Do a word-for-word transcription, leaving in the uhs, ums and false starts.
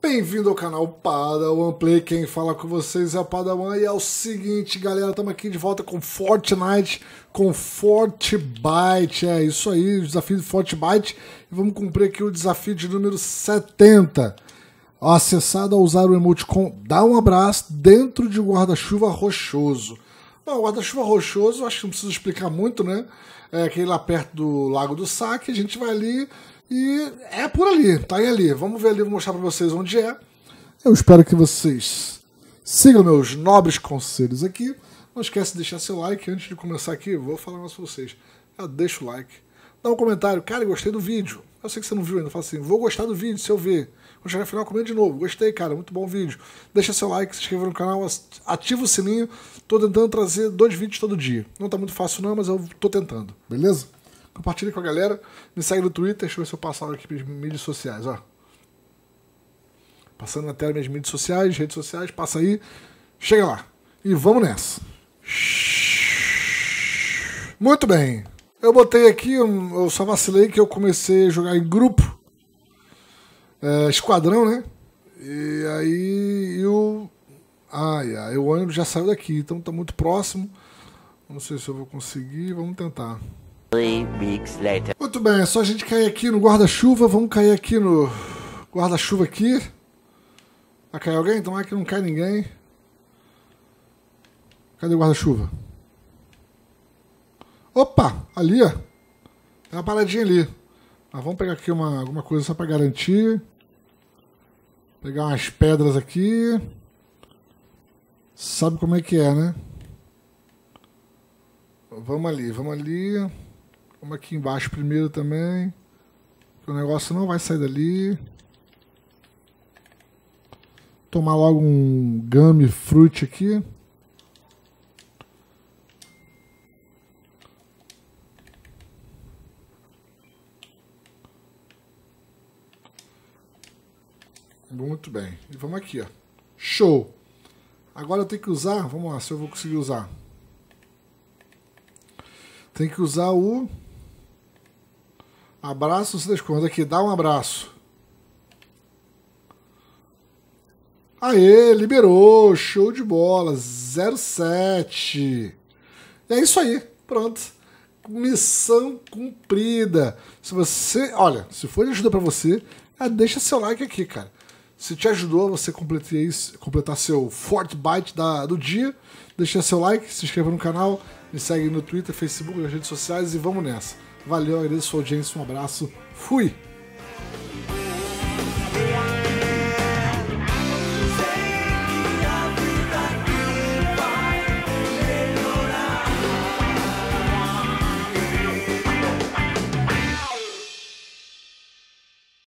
Bem-vindo ao canal Padawan Play, quem fala com vocês é o Padawan e é o seguinte, galera, estamos aqui de volta com Fortnite, com Fortbyte, é isso aí, o desafio de Fortbyte, e vamos cumprir aqui o desafio de número setenta, acessado a usar o emoticon Dá um Abraço dentro de um guarda-chuva rochoso. Bom, o guarda-chuva rochoso, acho que não preciso explicar muito, né, é aquele lá perto do Lago do Saque, a gente vai ali... E é por ali, tá aí ali. Vamos ver ali, vou mostrar pra vocês onde é. Eu espero que vocês sigam meus nobres conselhos aqui. Não esquece de deixar seu like. Antes de começar aqui, vou falar mais pra vocês. Já deixa o like. Dá um comentário. Cara, gostei do vídeo. Eu sei que você não viu ainda. Fala assim, vou gostar do vídeo se eu ver. Quando chegar no final, comenta de novo. Gostei, cara. Muito bom o vídeo. Deixa seu like, se inscreva no canal, ativa o sininho. Tô tentando trazer dois vídeos todo dia. Não tá muito fácil não, mas eu tô tentando. Beleza? Compartilhe com a galera, me segue no Twitter, deixa eu ver se eu passo aqui para as mídias sociais, ó. Passando na tela minhas mídias sociais, redes sociais, passa aí, chega lá. E vamos nessa. Muito bem. Eu botei aqui, eu só vacilei que eu comecei a jogar em grupo, é, esquadrão, né? E aí eu... Ai, ai, o ônibus já saiu daqui, então tá muito próximo. Não sei se eu vou conseguir, vamos tentar. Muito bem, é só a gente cair aqui no guarda-chuva. Vamos cair aqui no guarda-chuva aqui. Vai cair alguém? Então é que não cai ninguém. Cadê o guarda-chuva? Opa, ali, ó. Tem uma paradinha ali. Mas vamos pegar aqui uma, alguma coisa só pra garantir. Pegar umas pedras aqui. Sabe como é que é, né? Vamos ali, vamos ali. Vamos aqui embaixo primeiro também. O negócio não vai sair dali. Tomar logo um gummy fruit aqui. Muito bem. E vamos aqui, ó. Show! Agora eu tenho que usar. Vamos lá, se eu vou conseguir usar. Tem que usar o... Abraço, se esconde aqui, dá um abraço. Aê, liberou, show de bola, zero sete. É isso aí, pronto. Missão cumprida. Se você, olha, se for de ajuda pra você, deixa seu like aqui, cara. Se te ajudou a você completar, completar seu Fortbyte da, do dia, deixa seu like, se inscreva no canal, me segue no Twitter, Facebook, nas redes sociais e vamos nessa. Valeu, agradeço a sua audiência, um abraço, fui!